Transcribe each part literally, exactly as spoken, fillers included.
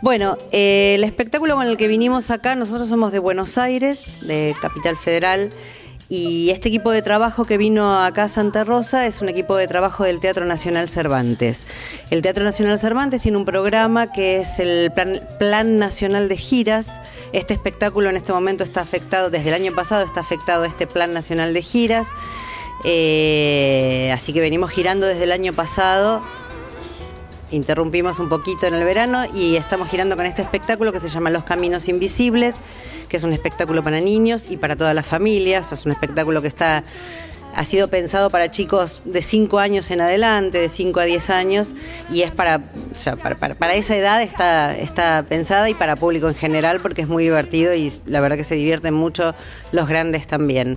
Bueno, eh, el espectáculo con el que vinimos acá, nosotros somos de Buenos Aires, de Capital Federal, y este equipo de trabajo que vino acá a Santa Rosa es un equipo de trabajo del Teatro Nacional Cervantes. El Teatro Nacional Cervantes tiene un programa que es el Plan, Plan Nacional de Giras. Este espectáculo en este momento está afectado, desde el año pasado está afectado este Plan Nacional de Giras, eh, así que venimos girando desde el año pasado. Interrumpimos un poquito en el verano y estamos girando con este espectáculo que se llama Los Caminos Invisibles, que es un espectáculo para niños y para todas las familias. Es un espectáculo que está, ha sido pensado para chicos de cinco años en adelante, de cinco a diez años, y es para, o sea, para, para, para esa edad está, está pensada, y para público en general, porque es muy divertido y la verdad que se divierten mucho los grandes también.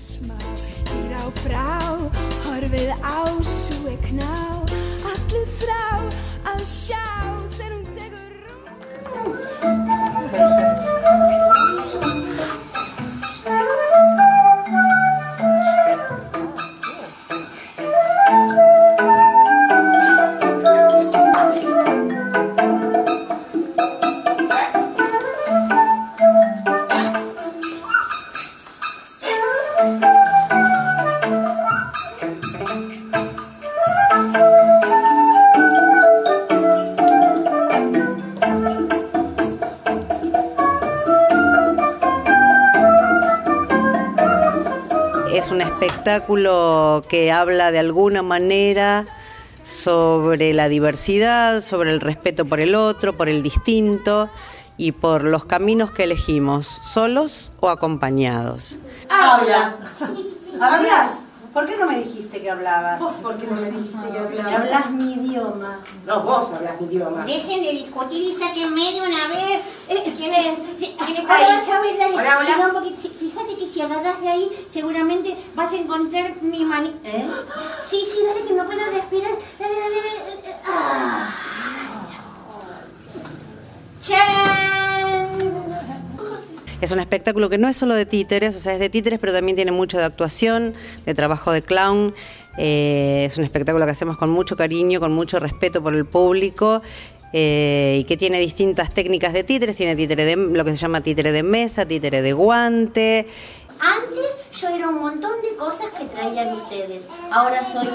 Es un espectáculo que habla de alguna manera sobre la diversidad, sobre el respeto por el otro, por el distinto y por los caminos que elegimos, solos o acompañados. ¡Habla! ¿Hablas? ¿Por qué no me dijiste que hablabas? ¿Vos por qué no me dijiste que hablabas? Hablas mi idioma. No, vos hablas mi idioma. Dejen de discutir y sáquenme de una vez. Eh, ¿Quién es? ¿Quién está Ahora ahí? vas a ver, dale. Hola, hola. Mira un poquito. Fíjate que si agarras de ahí, seguramente vas a encontrar mi mani... ¿Eh? Sí, sí, dale, que no puedo respirar. Dale, dale, dale. Ah. ¡Charán! Es un espectáculo que no es solo de títeres, o sea, es de títeres, pero también tiene mucho de actuación, de trabajo de clown. Eh, es un espectáculo que hacemos con mucho cariño, con mucho respeto por el público, eh, y que tiene distintas técnicas de títeres. Tiene títere de, lo que se llama títere de mesa, títere de guante. Antes yo era un montón de cosas que traían ustedes. Ahora soy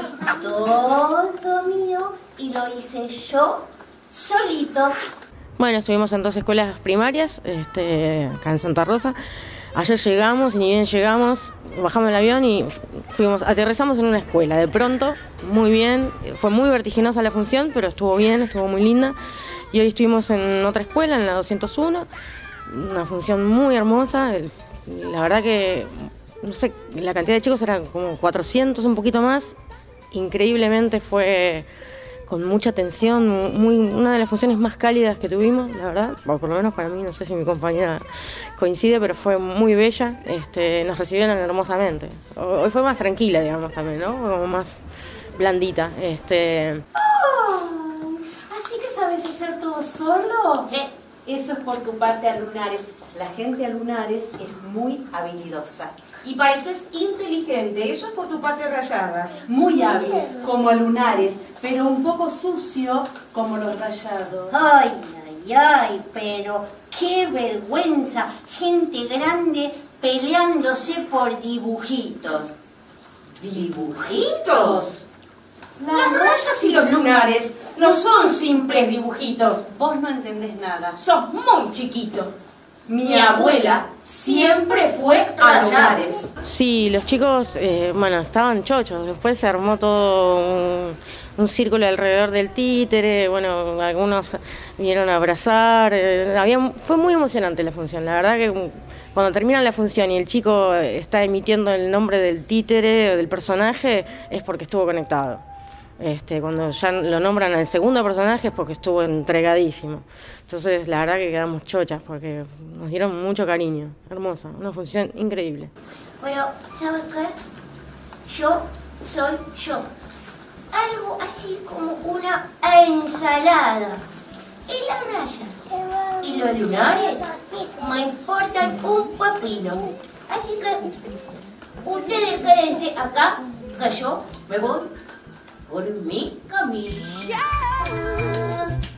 todo mío y lo hice yo solito. Bueno, estuvimos en dos escuelas primarias, este, acá en Santa Rosa. Ayer llegamos y ni bien llegamos, bajamos el avión y fuimos, aterrizamos en una escuela. De pronto, muy bien, fue muy vertiginosa la función, pero estuvo bien, estuvo muy linda. Y hoy estuvimos en otra escuela, en la doscientos uno, una función muy hermosa. La verdad que, no sé, la cantidad de chicos era como cuatrocientos, un poquito más. Increíblemente fue con mucha atención, muy, una de las funciones más cálidas que tuvimos, la verdad, o por lo menos para mí, no sé si mi compañera coincide, pero fue muy bella. Este, nos recibieron hermosamente. Hoy fue más tranquila, digamos, también, ¿no? Como más blandita. Este... Oh, ¿así que sabes hacer todo solo? Sí. Eso es por tu parte a Lunares. La gente a Lunares es muy habilidosa. Y pareces inteligente, eso es por tu parte rayada. Muy hábil, como a Lunares, pero un poco sucio como los rayados. Ay, ay, ay, pero qué vergüenza. Gente grande peleándose por dibujitos. ¿Dibujitos? Las rayas y los lunares no son simples dibujitos. Vos no entendés nada. Sos muy chiquito. Mi abuela siempre fue a Lunares. Sí, los chicos, eh, bueno, estaban chochos. Después se armó todo un, un círculo alrededor del títere. Bueno, algunos vinieron a abrazar. Eh, había, fue muy emocionante la función. La verdad que cuando termina la función y el chico está emitiendo el nombre del títere o del personaje, es porque estuvo conectado. Este, cuando ya lo nombran al segundo personaje es porque estuvo entregadísimo. Entonces la verdad que quedamos chochas porque nos dieron mucho cariño. Hermosa, una función increíble. Pero, ¿sabes qué? Yo soy yo. Algo así como una ensalada. Y las rayas y los lunares me importan un pepino. Así que ustedes quédense acá, que yo me voy por mi camino.